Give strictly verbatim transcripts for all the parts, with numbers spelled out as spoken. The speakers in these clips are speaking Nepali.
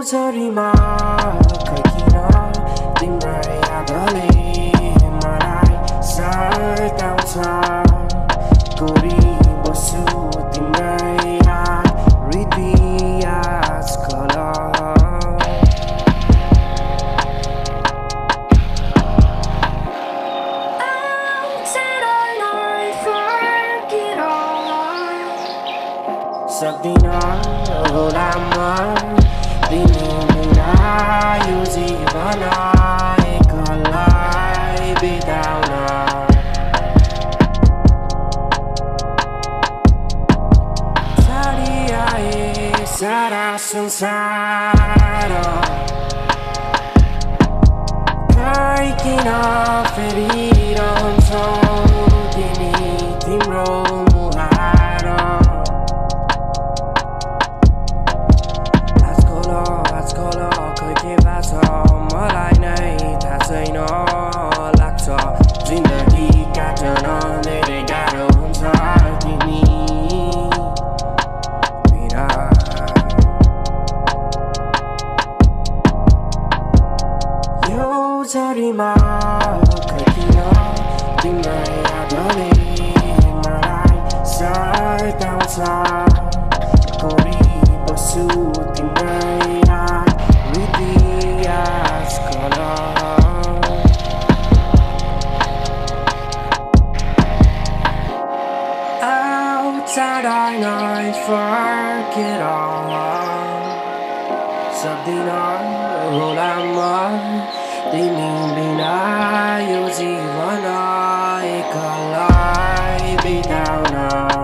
झरीमा खैकिन तिम्रै यादले मलाई सताउँछ कोरी बस्छु तिम्रै याद हृदय आजकल सक्दिन होला म तिमी बिना यो जीवन एक्लै बिताउन छाडी आए सारा संसार खै किन फेरिरहन्छौ तिमी तिम्रो मलाई नै थाहा छैन लाग्छ जिन्दगी काट्न धेरै गाह्रो हुन्छ तिमी बिना यो झरीमा खैकिन तिम्रै यादले मलाई सताउँछ कोरी बस्छु तिम्रै याद हृदय आजकल Outside I know forget all सक्दिन होला म तिमी बिना यो जीवन एक्लै बिताउन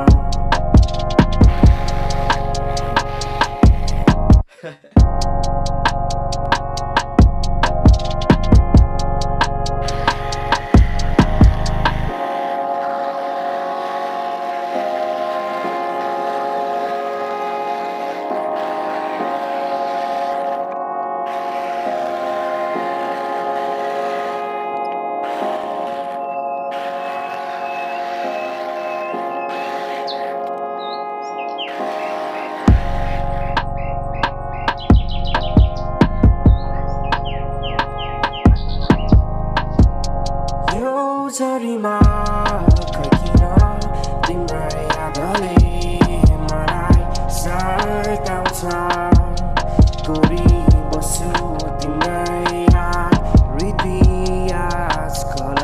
झरीमा खैकिन तिम्रै यादले मलाई सताउँछ कोरी बस्छु तिम्रै याद हृदय आजकल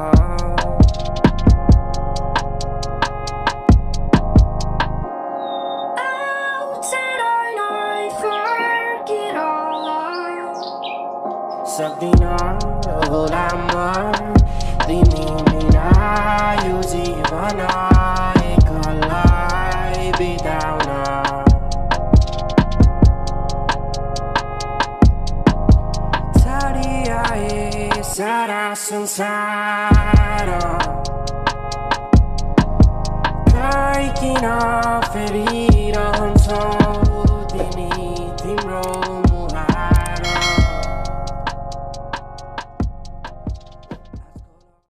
सक्दिन होला म तिमी बिना यो जीवन एक्लै बिताउन छाडी आए सारा संसार खै किन फेरि